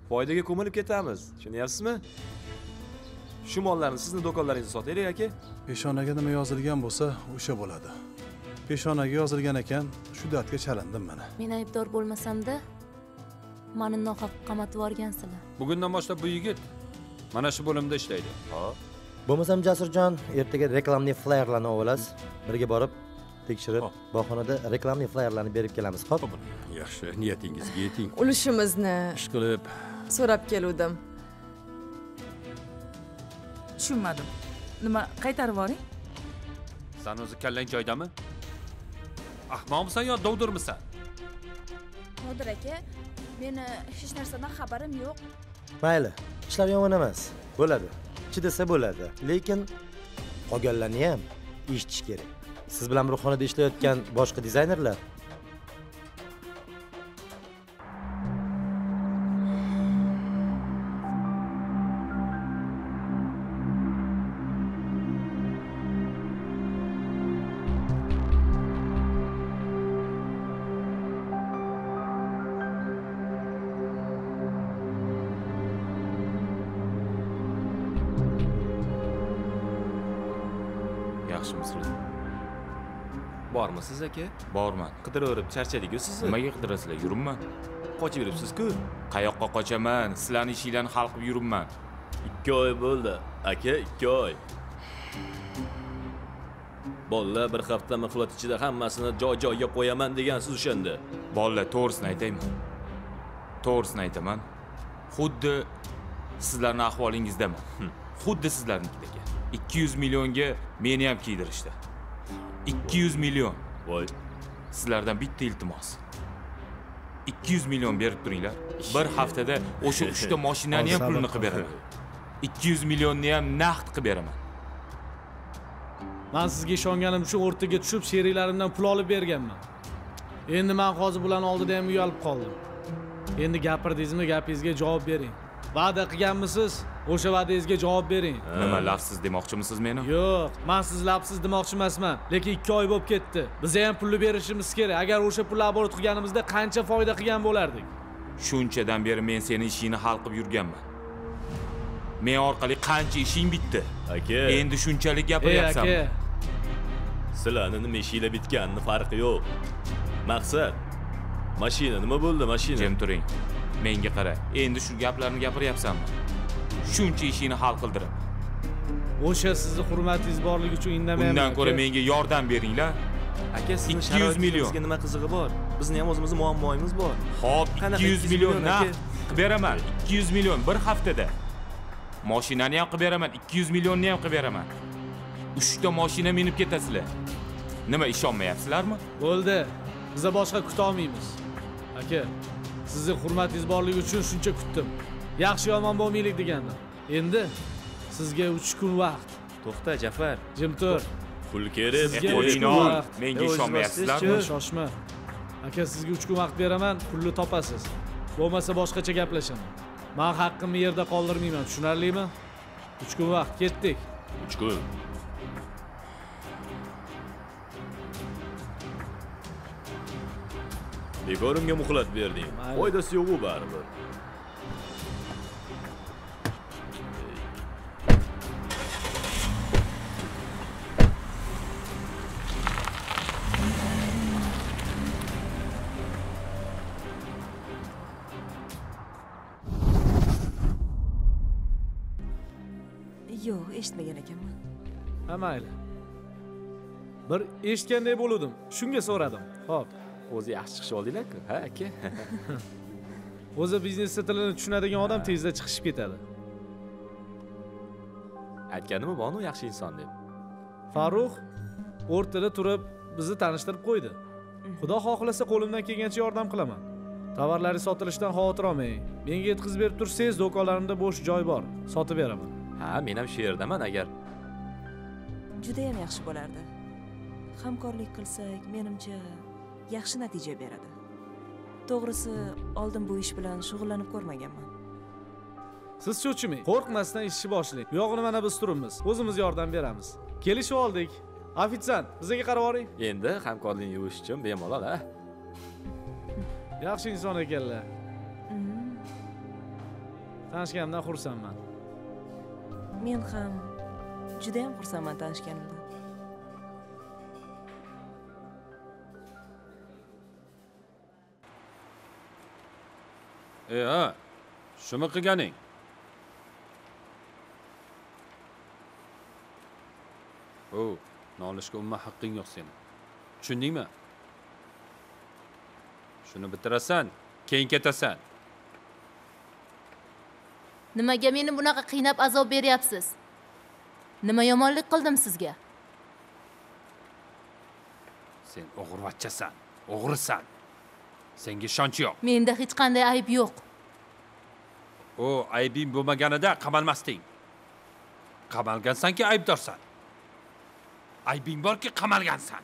foydaga ko'milib ketamiz. Tushunyapsizmi? Shu mollarni sizni do'konlaringizda sotaylik aka. Peshonaga nima yozilgan bo'lsa, o'sha bo'ladi. Peshonaga yozilgan ekan, shu dardga chalindim mana. Men aybdor bo'lmasam-da, meni nohaq qamatib yuborgansizlar. Bugundan boshlab bu yigit mana shu bo'limda ishlaydi. Bo'lmasam Jasurjon, ertaga reklamli flayerlarni olasiz. Birga borib tekshirib, bog'xonada reklamli flayerlarni berib kelamiz, xo'p? Yaxshi, niyatingizga yeting. Ulushimizni Ish qilib so'rab keluvdim. Tushunmadim. Nima qaytarib yuboring? Sen o'zi kallang joydami? Ahmoqmisan yo dovdirmisan? Qodir aka, meni hech narsadan xabarim yo'q. Mayli, ishlar yomon emas. Bo'ladi. Chidasa bo'ladi. Lekin qolganlarni ham eshitish kerak. Siz bilan bir xonada ishlayotgan boshqa dizaynerlar Yaxshimisizlar? Bormisiz aka? borman. Qidiraverib charchadik-ku sizni. Nimaga qidirasizlar? Yuribman. Qochib yuribsiz-ku. Qayoqqa qochaman? Sizlarning ishinglarni hal qilib yuribman. 2 oy bo'ldi. Aka, 2 oy. Bolalar bir hafta muhlat ichida hammasini joy-joyiga qo'yaman degansiz o'shanda. Bolalar, to'g'risini aytaymi? To'g'risini aytaman. Xuddi sizlarning ahvolingizdaman. Xuddi sizlarnikidek. 200 millionga meni ham kiydirishdi. 200 million. Voy. Sizlardan bitta iltimos. 200 million berib turinglar. Bir haftada o'sha 3 ta mashinani ham pulini qilib beraman. 200 millionni ham naqd qilib beraman. Men sizga ishonganim uchun o'rtaga tushib, sheriklarimdan pul olib berganman. Endi men hozir bularni oldida ham uyalib qoldim. Endi gapirdingizmi, gapingizga javob bering. Va'da qilganmisiz? O'sha va'dangizga javob bering. Nima lafsiz demoqchimisiz meni? Yo'q, men siz lafsiz demoqchi emasman. Lekin 2 oy bo'lib ketdi. Bizga ham pulni berishimiz kerak. Agar o'sha pulni obort qilganimizda qancha foyda qilgan bo'lardik? Shunchadan beri men seni ishingni hal qilib yurganman. Men orqali qancha ishing bitdi? Aka. Endi shunchalik gapiryapsanmi? Aka. Sizlarning nima ishinglar bitganini farqi yo'q. Maqsad mashina nima bo'ldi, mashina? Jim turing. Menga qara. Endi shu gaplarni gapiryapsanmi? Shuncha ishingni hal qildirib. O'sha sizni hurmatingiz borligi uchun indamayman. Undan ko'ra menga yordam beringlar. Aka, sizning 200 million. Sizga nima qizig'i bor? Bizning ham o'zimizning muammoyimiz bor. Xo'p, 200 million naqd aka? qilib beraman. 200 million bir haftada. Mashinani ham qilib beraman, 200 millionni ham qilib beraman. 3 ta mashina minib ketasizlar. Nima ishonmayapsizlarmi? Bo'ldi. Biz boshqa kuta olmaymiz. Aka, sizning hurmatingiz borligi uchun shuncha kutdim. Yaxshi yomon bo'lmaylik degandim. Endi sizga 3 kun vaqt. To'xta, Jafar. Jim tur. Pul kerak. Menga ishonmayapsizlarmi? Shoshma. Aka, sizga 3 kun vaqt beraman, pulni topasiz. Bo'lmasa boshqacha gaplashaman. Men haqqimni yerda qoldirmayman, tushunarlimi? 3 kun vaqt, ketdik. 3 kun. Begorimga muhlat berding. Foydasi yo'q u baribir. Yo'q, eshitmagan ekanman. Ha, mayli. Bir eshitganday bo'ldim. Shunga so'radim. Xo'p. O'zi yaxshi chiqish oldinglar-ku, ha aka? O'zi biznes tilini tushunadigan odam tezda chiqishib ketadi. Aytganimi bormi yaxshi inson deb? Farruh o'rtada turib bizni tanishtirib qo'ydi. Xudo xohlasa qo'limdan kelgancha yordam qilaman. Tovarlaringiz sotilishidan xavotir olmang. Menga yetkazib berib tursangiz, do'konlarimda bo'sh joy bor, sotib beraman. Ha, men ham shu yerdaman agar. Juda ham yaxshi bo'lardi. Hamkorlik qilsak, menimcha yaxshi natija beradi. To'g'risi, oldin bu ish bilan shug'ullanib ko'rmaganman. Siz cho'chimang, qo'rqmasdan ishni boshlang. Bu yog'ini mana biz turibmiz. O'zimiz yordam beramiz. Kelishib oldik. Ofitsiant, bizga qarab oling. Endi hamkorlikni yuvish uchun bemalol, ha? Yaxshi inson ekanlar. Tanishganimdan xursandman. Men ham juda ham xursandman tanishganimdan. Ha, shumi qilganing? Nolishga umuman haqqing yo'q sening. Tushundingmi? Shuni bitirasan, keyin ketasan. Nimaga meni bunaqa qiynab azob beryapsiz? Nima yomonlik qildim sizga? Sen o'g'rivachchasan, o'g'risan. Senga ishonch yo'q. Menda hech qanday ayb yo'q. Aybing bo'lmaganida qamalmasding. Qamalgansanki aybdorsan. Aybing borki qamalgansan.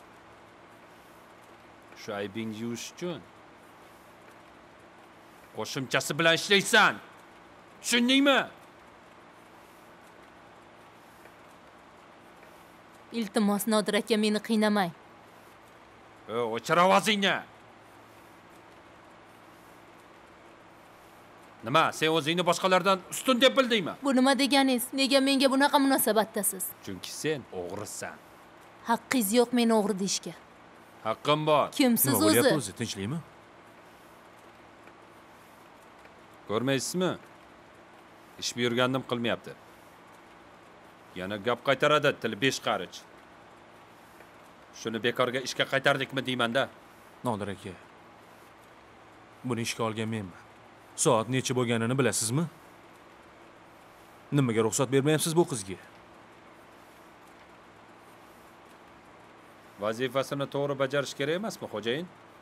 Shu aybingni yuvish uchun qo'shimchasi bilan ishlaysan. Tushundingmi? Iltimos Nodir aka, meni qiynamang. O'chir ovozingni. Nima, sen o'zingni boshqalardan ustun deb bildingmi? Bu nima deganingiz? Nega menga bunaqa munosabatdasiz? Chunki sen o'g'risan. Haqqingiz yo'q meni o'g'ri deyishga. Haqqim bor. Kimsiz Nima bo'lyapti o'zi? o'zi? Tinchlikmi? Ko'rmaysizmi? Ish buyurgandim qilmayapti. Yana gap qaytaradi, til 5 qarich. Shuni bekorga ishga qaytardikmi deymanda? Nodir aka. Buni ishga olgan menman. Soat necha bo'lganini bilasizmi? Nimaga ruxsat bermayapsiz bu qizga? Vazifasini to'g'ri bajarish kerak emasmi, xo'jayin?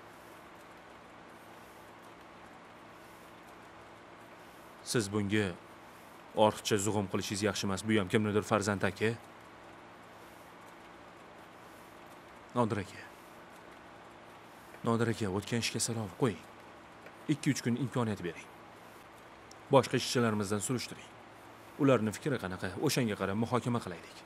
Siz bunga ortiqcha zug'um qilishingiz yaxshi emas. Bu ham kimnidir farzand aka. Nodir aka. Nodir aka, o'tgan ishga salom qo'ying. 2-3 kun imkoniyat bering. Boshqa ishchilarimizdan surishtiring. Ularning fikri qanaqa, o'shanga qarab muhokama qilaylik.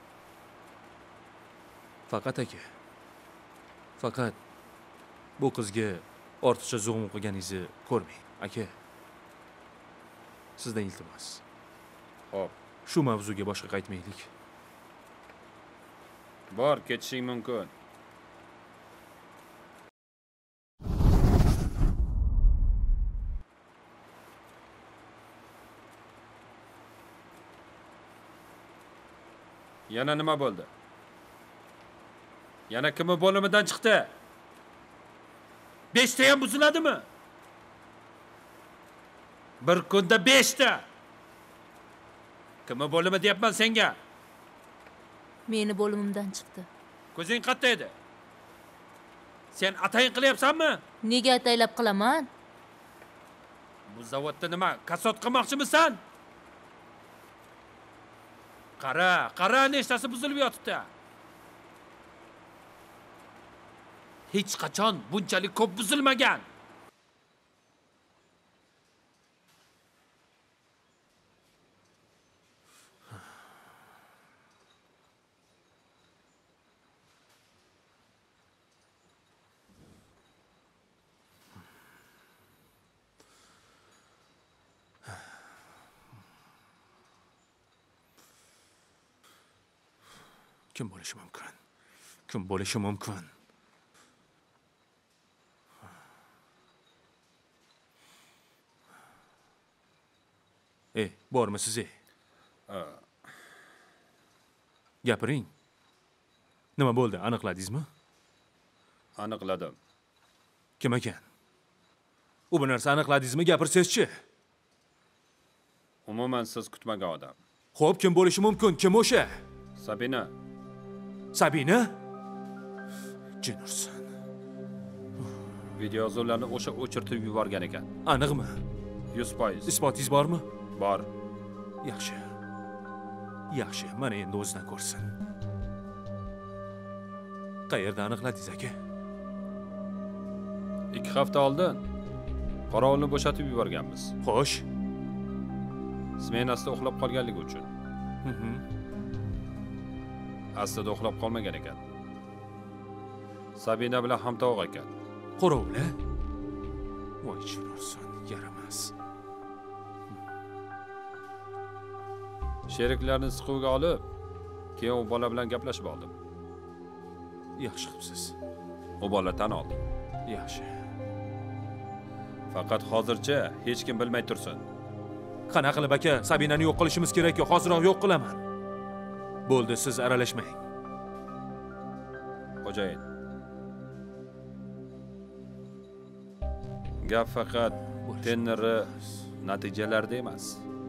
Faqat aka. Faqat bu qizga ortiqcha zug'um qilganingizni ko'rmang, aka. Sizdan iltimos. Xo'p, Shu mavzuga boshqa qaytmaylik. bor, ketishing mumkin. Yana nima bo'ldi? Yana kimi bo'limidan chiqdi? 5 ta ham buziladimi? Bir kunda 5 ta. Kimi bo'limi deyapman senga? Meni bo'limimdan chiqdi. Ko'zing qatta edi? Sen atayin qilyapsanmi? Nega ataylab qilaman? Bu zavodda nima, kasod qilmoqchimisan? Qara, nechtasi buzilib yotibdi. Hech qachon bunchalik ko'p buzilmagan. Kim bo'lishi mumkin? Kim bo'lishi mumkin? Bormisiz? Gapiring. Nima bo'ldi? Aniqladingizmi? Aniqladim. Kim ekan? U bu narsa aniqladingizmi? Gapirsangiz-chi. Umuman siz kutmagan odam. Xo'p, kim bo'lishi mumkin? Kim o'sha? Sabina. Sabina? Jin ursin. Videoyozuvlarni o'sha o'chirtib yuborgan ekan. Aniqmi? 100%. Isbotingiz bormi? Bor. Yaxshi. Yaxshi, mana endi o'zidan ko'rsin. Qayerda aniqladingiz aka? 2 hafta oldin qorovulni bo'shatib yuborganmiz. Xo'sh. Smenasida uxlab qolganligi uchun. Aslida uxlab qolmagan ekan. Sabina bilan hamtovoq ekan. Qorovul-a? Voy, jin ursin, yaramas. Sheriklarni siquvga olib, keyin u bola bilan gaplashib oldim. Yaxshi qilibsiz. U bola tan oldi. Yaxshi. Faqat hozircha hech kim bilmay tursin. Qanaqa qilib aka, Sabinani yo'q qilishimiz kerak-ku, hoziroq yo'q qilaman. Bo'ldi, siz aralashmang. Xo'jayin. Gap faqat tenneri natijalarda emas.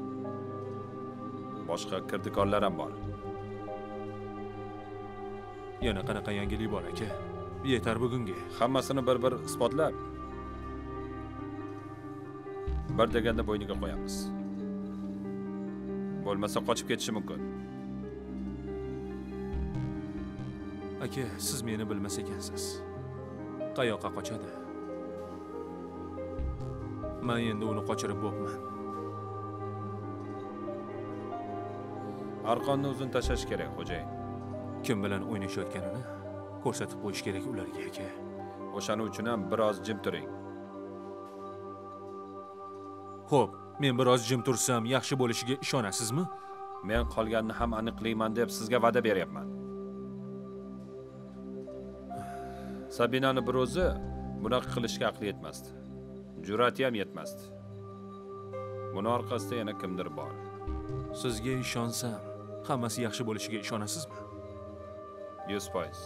Boshqa kirdikorlar ham bor. Yana qanaqa yangilik bor aka? Yetar bugunga. Hammasini bir-bir isbotlab bir deganda bo'yniga qo'yamiz. Bo'lmasa qochib ketishi mumkin. Aka, siz meni bilmas ekansiz. Qayoqqa qochadi? Men endi uni qochirib bo'pman. Arqonni uzun tashlash kerak, xo'jayin. Kim bilan o'ynashayotganini ko'rsatib qo'yish kerak ularga aka. O'shaning uchun ham biroz jim turing. Xo'p, men biroz jim tursam yaxshi bo'lishiga ishonasizmi? Men qolganini ham aniqlayman deb sizga va'da beryapman. Sabinani bir o'zi bunaqa qilishga aqli yetmasdi. Jur'ati ham yetmasdi. Buni orqasida yana kimdir bor. Sizga ishonsam, hammasi yaxshi bo'lishiga ishonasizmi? 100%.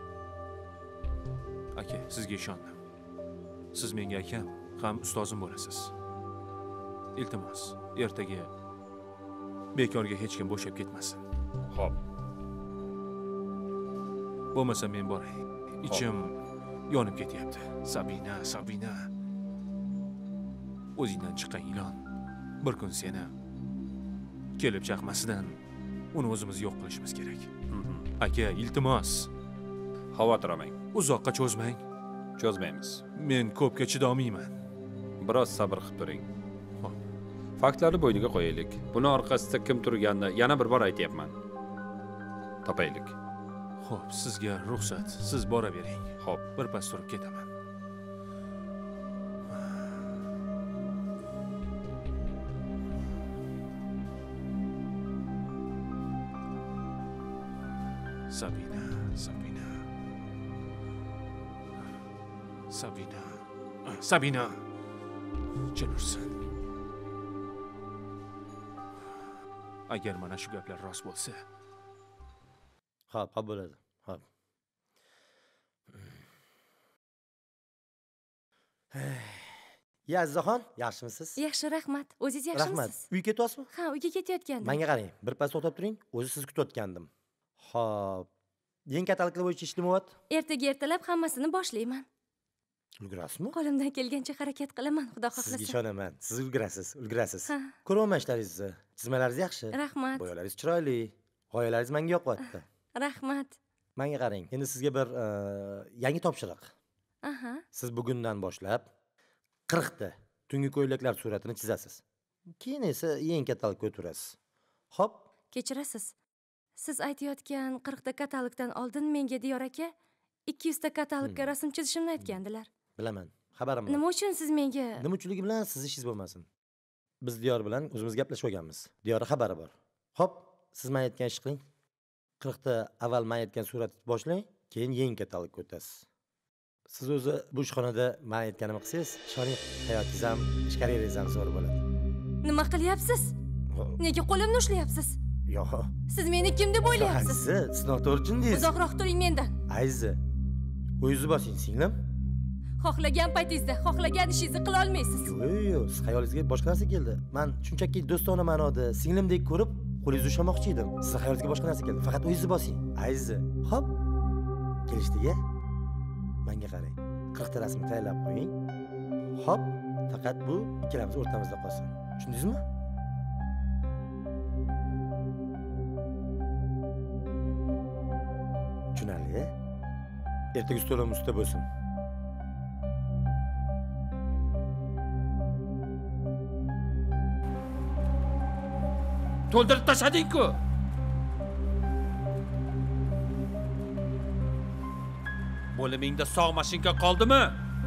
Aka, sizga ishondim. Siz menga akam, ham ustozim bo'lasiz. Iltimos, ertaga bekorga hech kim bo'shab ketmasin. Xo'p. Bo'lmasa men boray. Ichim yonib ketyapti. Sabina. O'zingdan chiqqan ilon. Bir kun seni kelib chaqmasidan uni o'zimiz yo'q qilishimiz kerak. Aka, iltimos. Xavotir olmang. Uzoqqa cho'zmang. Cho'zmaymiz. Men ko'pga chidomayman. Biroz sabr qilib turing. Faktlarni bo'yniga qo'yaylik. Buni orqasida kim turganini yana bir bor aytayapman. Topaylik. Xo'p, sizga ruxsat. Siz bora bering. Xo'p, birpas turib ketaman. Sabina. Jin ursin. Agar mana shu gaplar rost bo'lsa, Xo'p, bo'ladi. Xo'p. Azizaxon, yaxshimisiz? Yaxshi, rahmat. O'zingiz yaxshimisiz? Rahmat. Uyga ketyapsizmi? Ha, uyga ketayotgandim. Menga qarang, birpas to'xtab turing. O'zi sizni kutayotgandim. Xo'p. Yangi kataloglar bo'yicha ish nimayapti? Ertaga ertalab hammasini boshlayman. Ulgurasizmi? Qo'limdan kelgancha harakat qilaman, xudo xohlasa. Sizga ishonaman. Siz ulgurasiz. Ha. Ko'raman ishlaringizni. Chizmalaringiz yaxshi. Rahmat. Bo'yalaringiz chiroyli. G'oyalaringiz menga yoqyapti. Rahmat. Menga qarang, endi sizga bir yangi topshiriq. Aha. Siz bugundan boshlab 40 ta tungi ko'ylaklar suratini chizasiz. Keyin esa yangi katalogga o'tirasiz. Xo'p? Kechirasiz. Siz aytayotgan 40 ta katalogdan oldin menga Diyor aka 200 ta katalogga rasm chizishimni aytgandilar. Bilaman. Xabarim bor. Nima uchun siz menga? Nima uchunligi bilan siz ishingiz bo'lmasin. Biz Diyor bilan o'zimiz gaplashib olganmiz. Diyorning xabari bor. Xo'p, siz men aytgan ish qiling. 40 ta avval men aytgan suratni boshlang, keyin yangi katalogga o'tasiz. Siz o'zi bu ishxonada men aytganimni qilsangiz, ishoning hayotingiz ham, ish karyerangiz ham zo'r bo'ladi. Nima qilyapsiz? Nega qo'limni ushlayapsiz? Yo'q. Siz meni kim deb o'ylayapsiz? Siz noto'g'ri tushundingiz. Uzoqroq turing mendan. Aziza. O'zingizni bosing, singlim. Xohlagan paytingizda, xohlagan ishingizni qila olmaysiz. Yo'q, siz xayolingizga boshqa narsa keldi. Men shunchaki do'stona ma'noda singlimdek ko'rib, qo'lingizni ushlamoqchi edim. Siz xayolingizga boshqa narsa keldi. Faqat o'zingizni bosing. Aziza. Xo'p. Kelishdik-a? Menga qarang. 40 ta rasmni tayyorlab qo'ying. Xo'p, faqat bu ikkalamiz o'rtamizda qolsin. Tushundingizmi? Tushunarli. Ertaga stolim ustida bo'lsin. To'ldirib tashlading-ku. Bo'limingda sog' mashinka qoldimi?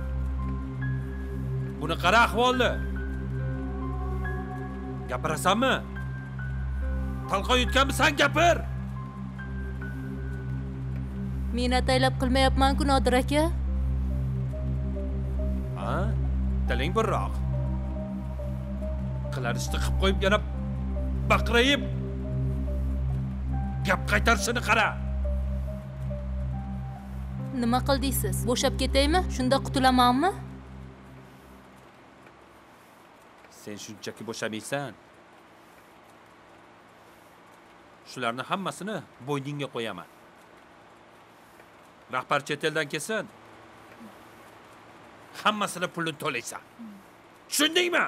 Buni qara ahvolni. Gapirasanmi? qalqon yutganmisan, gapir. Men ataylab qilmayapman-ku, Nodir aka. Ha? Tiling burroq. Qilarishni qilib qo'yib yana baqirayib. Gap qaytarishini qara. Nima qildingiz? Bo'shab ketaymi? Shunda qutulamanmi? Sen shunchaki bo'shamaysan. Shularni hammasini bo'yningga qo'yaman. Rahbar chet eldan kelsin. Hammasini pulini to'laysan. Tushundingmi?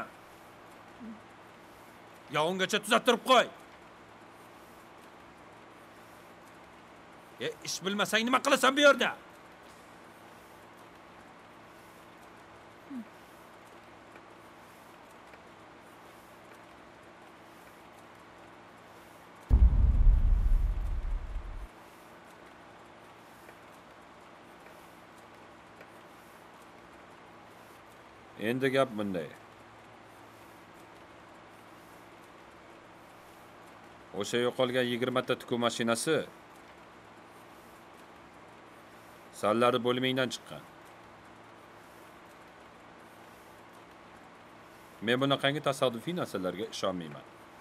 Yog'ingacha tuzattirib qo'y. Ish bilmasang nima qilasan bu yerda? Endi gap bunday. O'sha yo'qolgan 20 ta tikuv mashinasi Sallari bo'limidan chiqqan. Men bunaqangi tasodifiy narsalarga ishonmayman.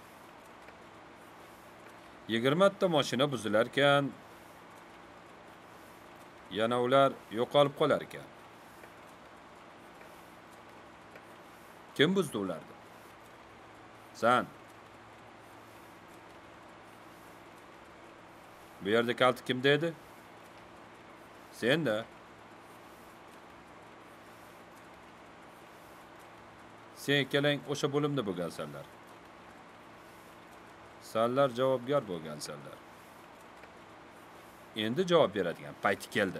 20 ta mashina buzilar ekan, yana ular yo'qolib qolar ekan. Kim buzdi ularni? Sen. Bu yerda kalti kimda edi? Sen-da. Sen ikkalang o'sha bo'limda bo'lgansanlar. Sanlar javobgar bo'lgansanlar. Endi javob beradigan payti keldi.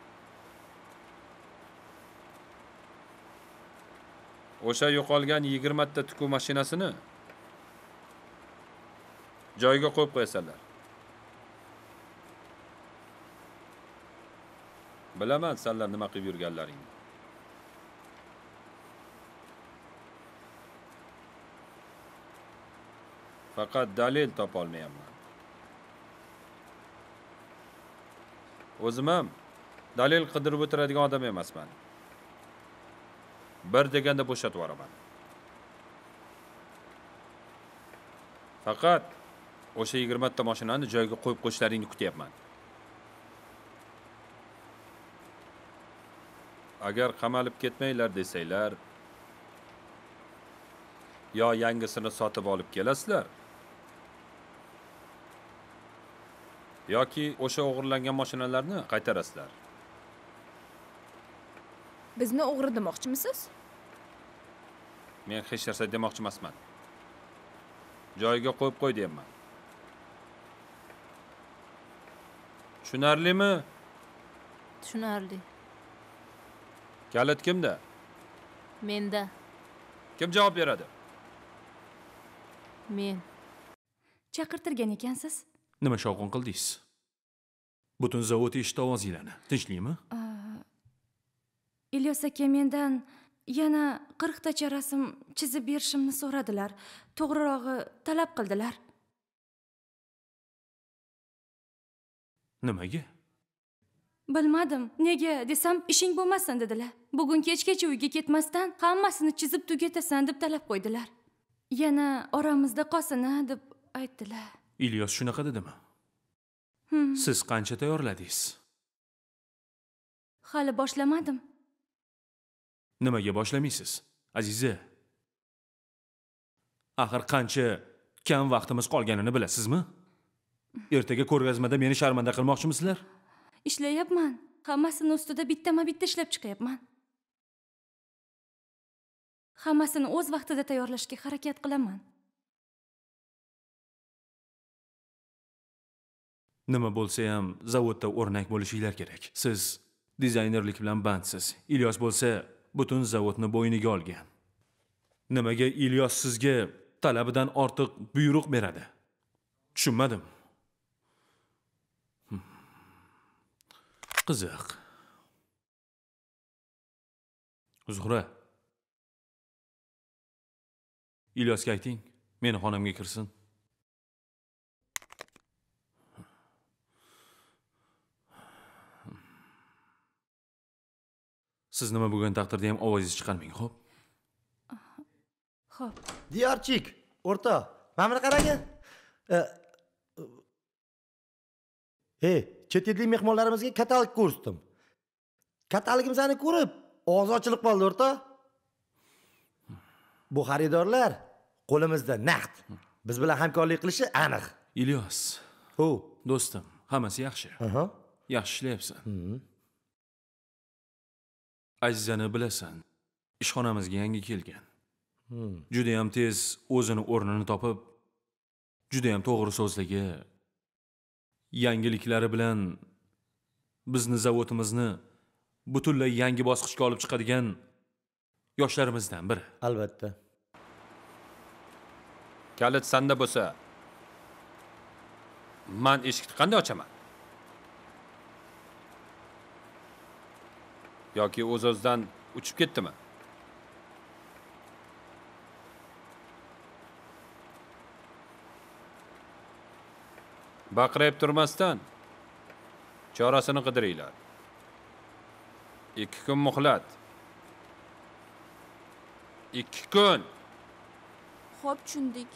O'sha yo'qolgan 20 ta tikuv mashinasini joyiga qo'yib qo'yasanlar. Bilaman senlar nima qilib yurganlaringni. Faqat dalil topa olmayapman. O'zim ham dalil qidirib o'tiradigan odam emasman. Bir deganda bo'shatib yuboraman. Faqat o'sha 20 ta mashinani joyiga qo'yib qo'yishlaringni kutyapman. Agar qamalib ketmanglar desanglar, yo yangisini sotib olib kelasizlar, yoki o'sha o'g'irlangan mashinalarni qaytarasizlar. Bizni o'g'ri demoqchimisiz? Men hech narsa demoqchi emasman. Joyiga qo'yib qo'y deyapman. Tushunarlimi? Tushunarli. Kalit kimda? Menda. Kim javob beradi? Men. Chaqirtirgan ekansiz. Nima shovqin qildingiz? Butun zavod eshitdi ovozinglarni. Tinchlikmi? Ilyos aka mendan yana 40 tacha rasm chizib berishimni so'radilar. To'g'rirog'i talab qildilar. Nimaga? Bilmadim. Nega desam ishing bo'lmasin dedilar. Bugun kechgacha uyga ketmasdan hammasini chizib tugatasan deb talab qo'ydilar. Yana oramizda qolsin deb aytdilar. Ilyos shunaqa dedimi? Siz qancha tayyorladingiz? Hali boshlamadim. Nimaga boshlamaysiz, Aziza? Axir qancha kam vaqtimiz qolganini bilasizmi? Ertaga ko'rgazmada meni sharmanda qilmoqchimisizlar? Ishlayapman. Hammasini ustida bittama-bitta ishlab chiqyapman. Hammasini o'z vaqtida tayyorlashga harakat qilaman. Nima bo'lsa ham zavodda o'rnak bo'lishinglar kerak. Siz dizaynerlik bilan bandsiz. Ilyos bo'lsa butun zavodni bo'yniga olgan. Nimaga Ilyos sizga talabidan ortiq buyruq beradi? Tushunmadim. Qiziq. Zuhra. Ilyosga ayting, meni xonamga kirsin. Siz nima bo'lgan taqdirda ham ovozingizni chiqarmang, xo'p? Xo'p. Diyorchik, o'rta, mana buni qaragin. Hey, chet ellik mehmonlarimizga katalog ko'rsatdim. Katalogimizni ko'rib, og'zi ochilib qoldi, o'rta. Bu xaridorlar qo'limizda naqd. Biz bilan hamkorlik qilishi aniq. Ilyos. Ho, Do'stim, hammasi yaxshi. Aha. Yaxshi ishlayapsan. Azizani bilasan. Ishxonamizga yangi kelgan. Juda ham tez o'zini o'rnini topib, juda ham to'g'ri so'zligi, yangiliklari bilan bizni zavodimizni butunlay yangi bosqichga olib chiqadigan yoshlarimizdan biri. Albatta. Kalit sanda bo'lsa, men eshikni qanday ochaman? Yoki o'z-o'zidan uchib ketdimi? Baqirib turmasdan chorasini qidiringlar. 2 kun muhlat. 2 kun. Xo'p, tushundik.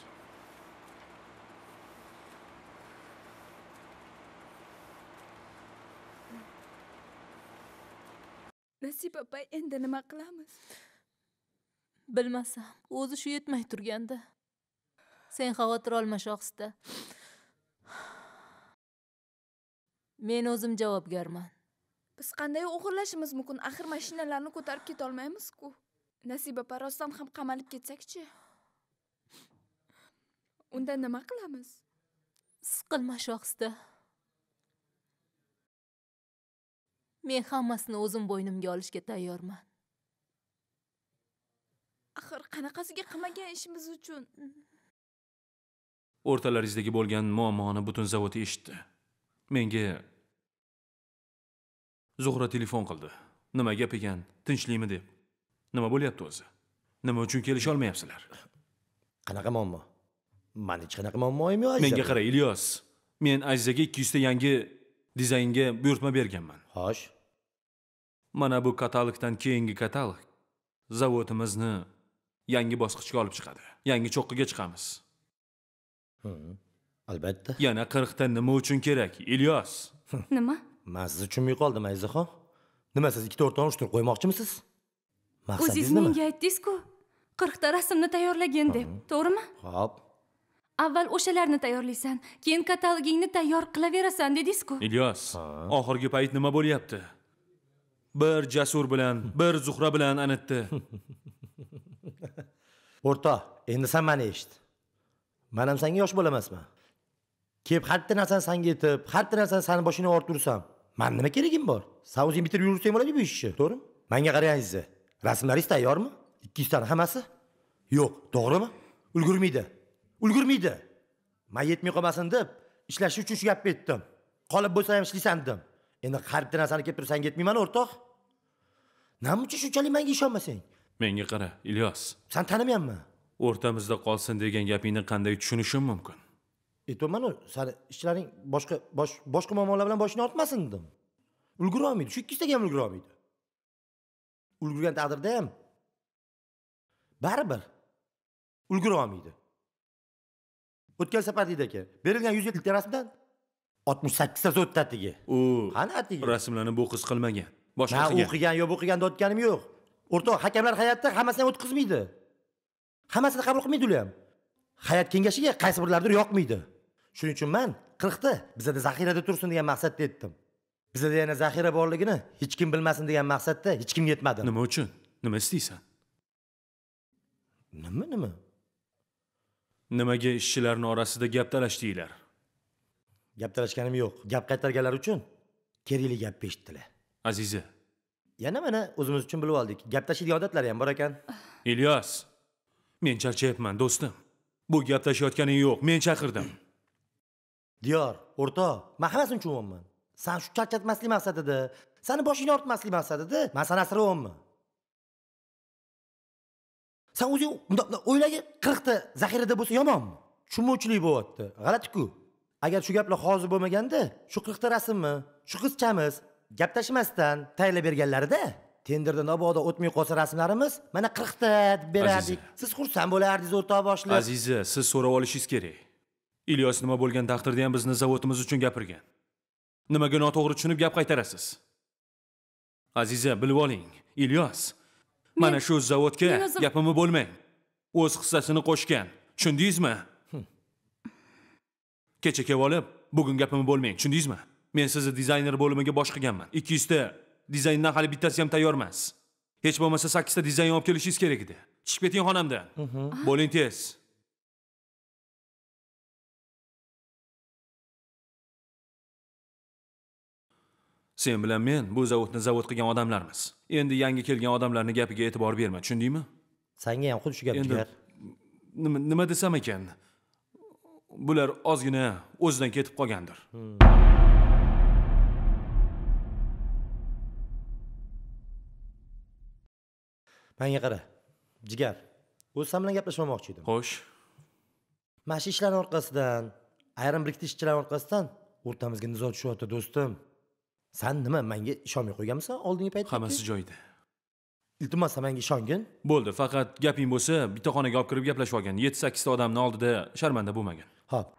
Nasib opay, endi nima qilamiz? Bilmasam, o'zi shu yetmay turganda. Sen xavotir olma, Shohista. Men o'zim javobgarman. Biz qanday o'g'irlashimiz mumkin? Axir mashinalarni ko'tarib keta olmaymiz-ku. Nasiba opa rostdan ham qamalib ketsak-chi? Unda nima qilamiz? Siqilma, Shohista. Men hammasini o'zim bo'ynimga olishga tayyorman. Axir qanaqasiga qilmagan ishimiz uchun? O'rtalaringizdagi bo'lgan muammoni butun zavod eshitdi. Menga Zuhra telefon qildi. Nima gap ekan? Tinchlikmi deb. Nima bo'lyapti o'zi? Nima uchun kelisha olmayapsizlar? Qanaqa muammo? Men hech qanaqa muammoim yo'q. Menga qara, Ilyos. Men Azizaga 200 ta yangi dizaynga buyurtma berganman. Xo'sh. Mana bu katalogdan keyingi katalog zavodimizni yangi bosqichga olib chiqadi. Yangi cho'qqiga chiqamiz. Albatta. Yana 40 ta nima uchun kerak, Ilyos? Nima? Men siz tushunmay qoldim, Azizaxon. Nima siz 2 to'rtani ushtirib qo'ymoqchimisiz? Maqsadingiz nima? O'zingiz menga aytdingiz-ku, 40 ta rasmni tayyorlagin deb, to'g'rimi? Xo'p. Avval o'shalarni tayyorlaysan, keyin katalogingni tayyor qilaverasan dedingiz-ku. Ilyos, oxirgi payt nima bo'lyapti? Bir Jasur bilan, bir Zuhra bilan anitdi. O'rta, endi sen meni eshit. Men ham senga yosh bo'lamasman. Kelib har bitta narsani senga aytib, har bitta narsani seni boshingga olib tursam, men nima keragim bor? Sen o'zing bitirib yursang bo'ladi bu ishni, to'g'rimi? Menga qarayingiz. Rasmlaringiz tayyormi? 200 tani hammasi? Yo'q, to'g'rimi? Ulgurmaydi. Ulgurmaydi. Men yetmay qolmasin deb ishlash uchun shu gap aytdim. Qolib bo'lsa ham ishlaysan dedim. Endi har bitta narsani kelib turib senga aytmayman, o'rtoq. Nima uchun shunchalik menga ishonmasang? Menga qara, Ilyos. Sen tanimayapman. O'rtamizda qolsin degan gapingni qanday tushunishim mumkin? Aytman, seni ishlaring boshqa muammolar bilan boshini ortmasin dedim. Ulgura olmaydi. Shu 200 taga ham ulgura olmaydi. Ulgurgan taqdirda ham baribir ulgura olmaydi. O'tgan safar deydi aka, berilgan 170 ta rasmdan 68 tasi o'tdi atiga. Qani atiga? Rasmlarni bu qiz qilmagan. Boshqa qilgan. Men o'qigan yo o'qigan o'tganim yo'q. O'rtoq, hakamlar hayotda hammasini o'tkazmaydi. Hammasini qabul qilmaydi ular ham. Hayot kengashiga qaysi birlardir yoqmaydi. Shuning uchun men 40 ta bizda zaxirada tursin degan maqsadda aytdim. Bizda yana zaxira borligini hech kim bilmasin degan maqsadda hech kimga aytmadim. Nima uchun? Nima istaysan? Nima? Nimaga ishchilarning orasida gap talashdinglar? Gap talashganim yo'q. Gap qaytarganlar uchun kerakli gap eshitdilar. Aziza. Yana mana o'zimiz uchun bilib oldik. Gap tashiydigan odatlari ham bor ekan. Ilyos. Men charchayapman, do'stim. Bu gap tashiyotganing yo'q. Men chaqirdim. Diyor, o'rtoq, men hammasini tushunyapman. Sen shu charchatmaslik maqsadida, seni boshingni ortmaslik maqsadida men seni asrayapman. Sen o'zing o'ylagin, 40 ta zaxirada bo'lsa yomonmi? Tushunmovchilik bo'lyapti. G'alati-ku. Agar shu gaplar hozir bo'lmaganda, shu 40 ta rasmni, shu qizchamiz gap tashimasdan tayyorlab berganlarida tenderda mabodo o'tmay qolsa rasmlarimiz mana 40 ta deb berardik. Siz xursand bo'lardingiz o'rtoq boshliq. Aziza, siz so'rab olishingiz kerak. Ilyos nima bo'lgan taqdirda ham bizni zavodimiz uchun gapirgan. Nimaga noto'g'ri tushunib gap qaytarasiz? Aziza, bilib oling, Ilyos mana shu zavodga gapimni bo'lmang. O'z hissasini qo'shgan. Tushundingizmi? Kecha kelib olib, bugun gapimni bo'lmang. Tushundingizmi? Men sizni dizayner bo'limiga bosh qilganman. 200 ta dizayndan hali bittasi ham tayyor emas. Hech bo'lmasa 8 ta dizayn olib kelishingiz kerak edi. Chiqib keting xonamdan. Bo'ling tez. Sen bilan men bu zavodni zavod qilgan odamlarmiz. Endi yangi kelgan odamlarning gapiga e'tibor berma, tushundingmi? Senga ham xuddi shu gap jigar. Nima desam ekan? Bular ozgina o'zidan ketib qolgandir. Menga qara. Jigar. O'zim bilan gaplashmoqchi edim. Xo'sh. Mana shu ishlarning orqasidan, ayrim biriktirishchilar orqasidan o'rtamizga nizo tushyapti, do'stim. Sen nima menga ishonmay qo'yganmisan oldingi paytda? Hammasi joyida. Iltimos menga ishongin. Bo'ldi, faqat gaping bo'lsa, bitta xonaga olib kirib gaplashib olgan. 7-8 ta odamning oldida sharmanda bo'lmagan. Xo'p.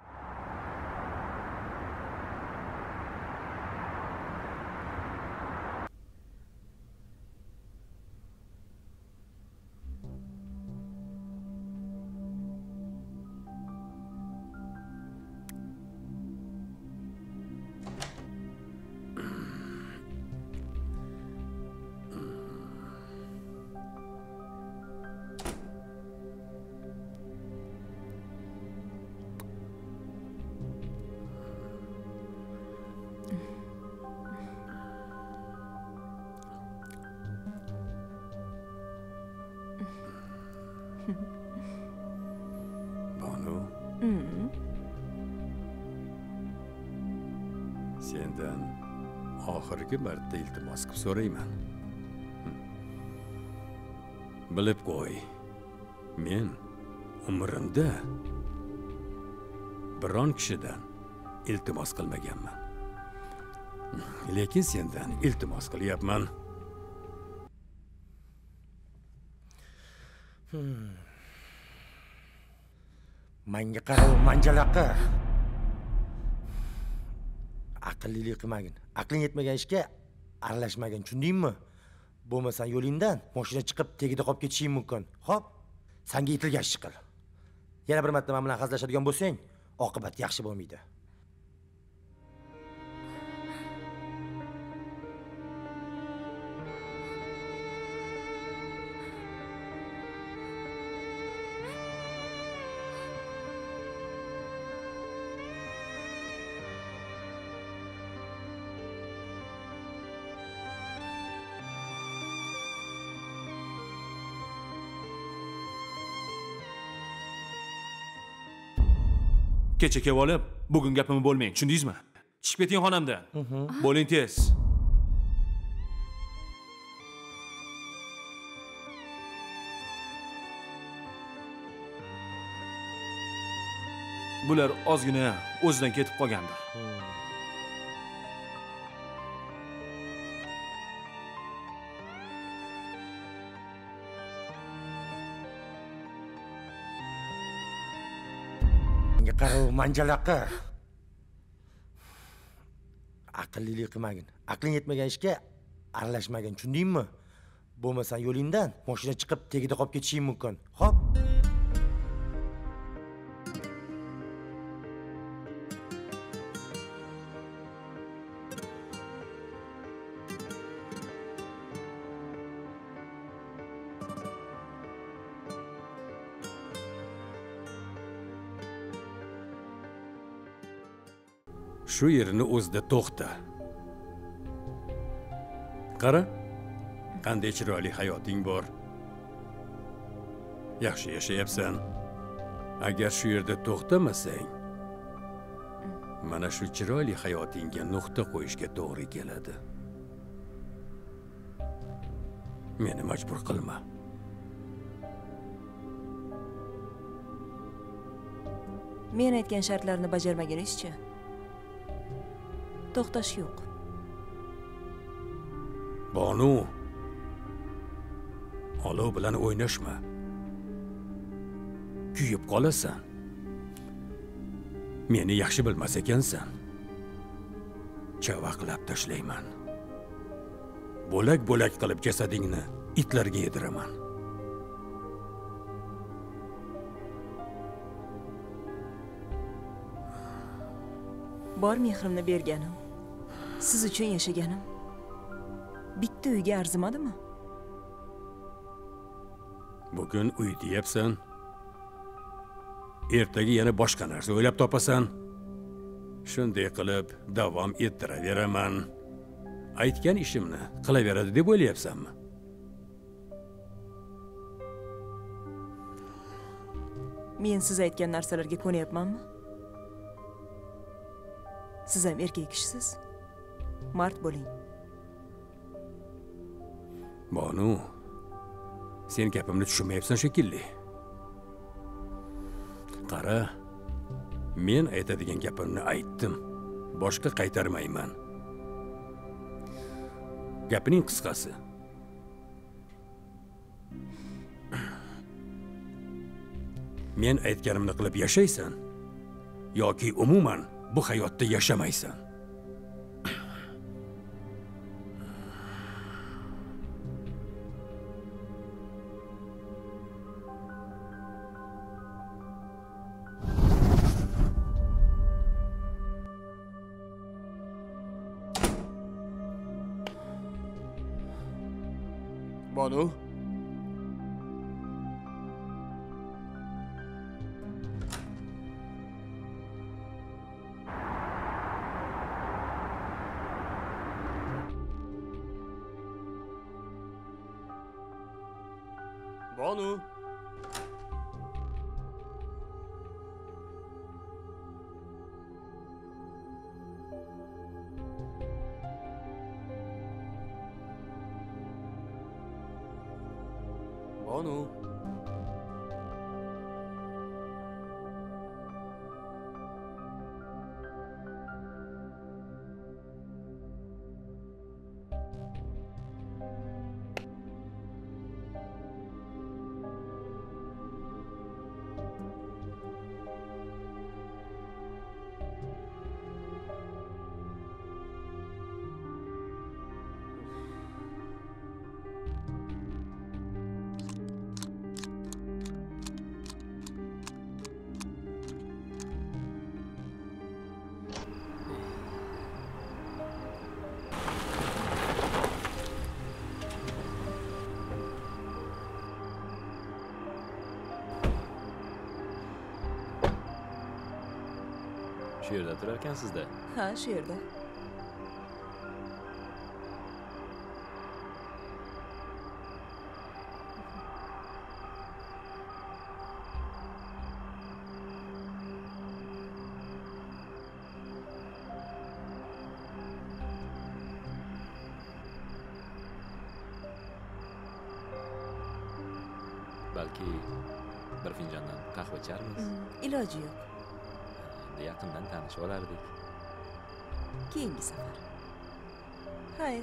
Sendan oxirgi marta iltimos qilib so'rayman. Bilib qo'y. Men umrimda biron kishidan iltimos qilmaganman. Lekin sendan iltimos qilyapman. Menga qara, manjalaqa. Aqllilik qilmagin. Aqling yetmagan ishga aralashmagin, tushundingmi? Bo'lmasa yo'lingdan mashina chiqib tegida qolib ketishing mumkin. Xo'p, senga yetilgan ish qil. Yana bir marta men bilan hazillashadigan bo'lsang, oqibat yaxshi bo'lmaydi. Kecha kelib olib, bugun gapimni bo'lmang, tushundingizmi? Chiqib keting xonamdan. Bo'ling tez. Bular ozgina o'zidan ketib qolgandir. Qaro, manjalaqa. Aqllilik qilmagin. Aqling yetmagan ishga aralashmagin, tushundingmi? Bo'lmasa yo'lingdan mashina chiqib tegida qolib ketishing mumkin. Xo'p. Shu yerini o'zida to'xta. Qara, qanday chiroyli hayoting bor. Yaxshi yashayapsan. Agar shu yerda to'xtamasang, mana shu chiroyli hayotingga nuqta qo'yishga to'g'ri keladi. Meni majbur qilma. Men aytgan shartlarni bajarmaganingizcha to'xtash yo'q. Bonu, olov bilan o'ynashma. Kuyib qolasan. Meni yaxshi bilmas ekansan. Chavaqlab tashlayman. Bo'lak-bo'lak qilib jasadingni itlarga yediraman. Bor mehrimni berganim, siz uchun yashaganim bitta uyga arzimadimi? Bugun uy deyapsan. Ertaga yana boshqa narsa o'ylab topasan. Shunday qilib davom ettiraveraman. Aytgan ishimni qilaveradi deb o'ylayapsanmi? Men siz aytgan narsalarga ko'nyapmanmi? Siz ham erkak kishisiz. Mard bo'ling. Bonu, sen gapimni tushunmayapsan shekilli. Qara, men aytadigan gapimni aytdim. Boshqa qaytarmayman. Gapining qisqasi. Men aytganimni qilib yashaysan yoki umuman bu hayotda yashamaysan. Banu. Banu. Banu. Shu yerda turar ekansizda. Ha, shu yerda. Balki bir finjondan qahva icharmiz. Iloji yo'q. Yaqindan tanishib olardik. Keyingi safar. Xayr.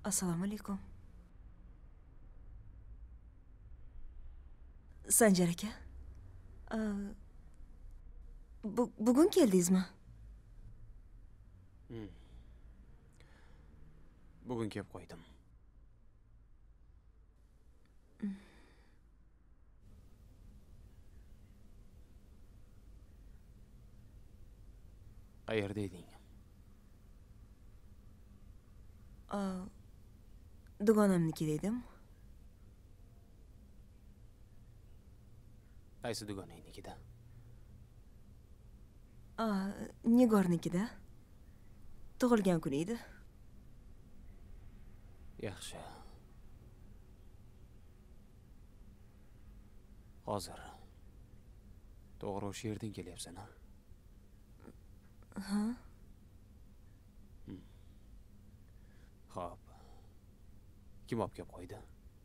Assalomu alaykum. Sanjar aka. Bugun keldingizmi? Bugun kelib qo'ydim. Qayerda eding? Dugonamnikida edim. Qaysi dugonangnikida? Nigornikida. Tug'ilgan kuni edi. Yaxshi. Hozir to'g'ri o'sha yerdan kelyapsan, ha? Ha? Xo'p. Kim olib kelib qo'ydi?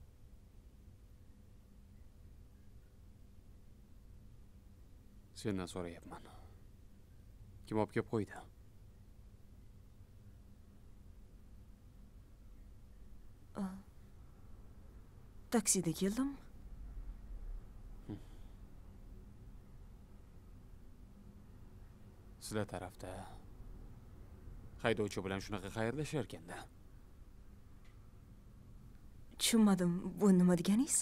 Sendan so'rayapman. Kim olib kelib qo'ydi? Taksida keldim. Sizlar tarafda haydovchi bilan shunaqa xayrlashar ekanda. Tushunmadim, bu nima deganingiz?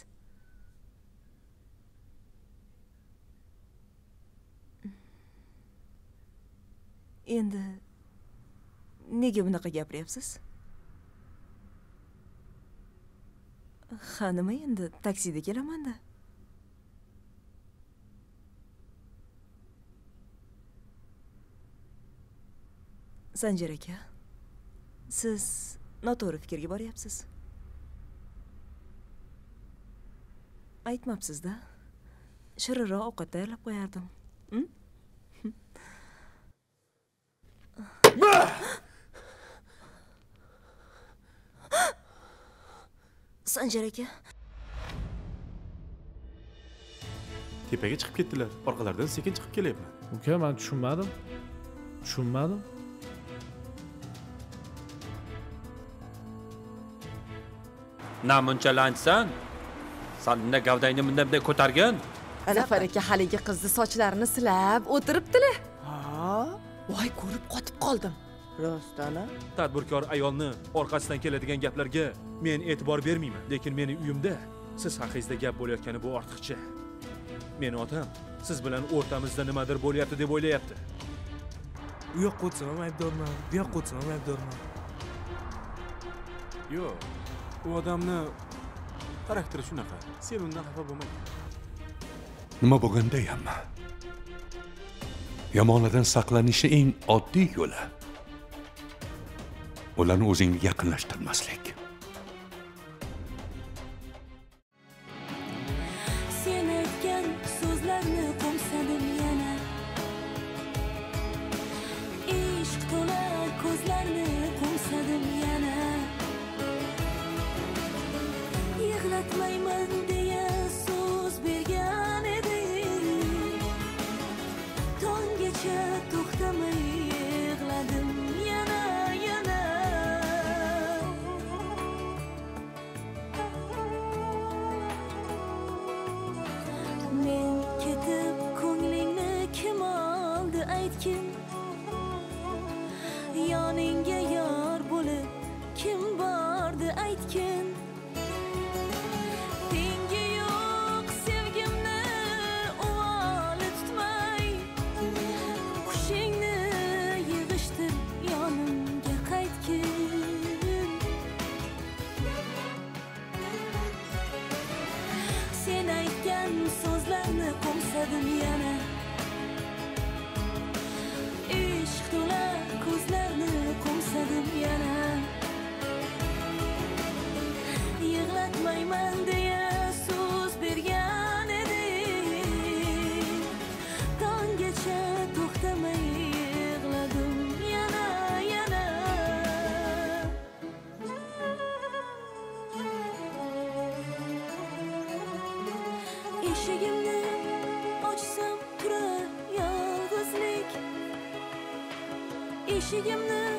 Endi nega bunaqa gapiryapsiz? Ha, nima endi taksida kelaman-da. Sanjar aka, siz noto'g'ri fikrga boryapsiz. Aytmabsiz-da. Shirinroq ovqat tayyorlab qo'yardim. Sanjar aka. Tepaga chiqib ketdilar. Orqalaridan sekin chiqib kelyapman. Uka, men tushunmadim. Na munchalansan? Sanna gavdangni bunday ko'targan? Zafar aka haligi qizni sochlarini silab o'tiribdilar. Voy, ko'rib qotib qoldim. Rostana? Tadbirkor ayolni orqasidan keladigan gaplarga men e'tibor bermayman, lekin meni uyimda siz haqingizda gap bo'layotgani bu ortiqcha. Meni otam siz bilan o'rtamizda nimadir bo'lyapti deb o'ylayapti. U yoqqa o'tsam ham aybdorman, bu yoqqa o'tsam ham aybdorman. Yo'q, u odamni xarakteri shunaqa. Sen undan xafa bo'lma. Nima bo'lganda ham yomonidan saqlanishning eng oddiy yo'li ularni o'zingga yaqinlashtirmaslik. Sen aytgan so'zlarni qo'msadim yana. Ishq to'la ko'zlarni qo'msadim yana. Yig'latmayman deya so'z bergan edim. Tonggacha to'xtamay yig'ladim yana. Men ketib ko'nglingni kim oldi aytgin? Yoningga yor bo'lib kim bordi aytgin? Tengi yo'q sevgimni uvoli tutmay, qushingni yig'ishtir yonimga qaytgin. Sen aytgan so'zlarni qo'msadim yana. Ishq to'la ko'zlarni qo'msadim yana. Yig'latmayman deya so'z bergan edim. Tonggacha to'xtamay yig'ladim yana. Eshigimni ochsam turar yolg'izlik. Eshigimni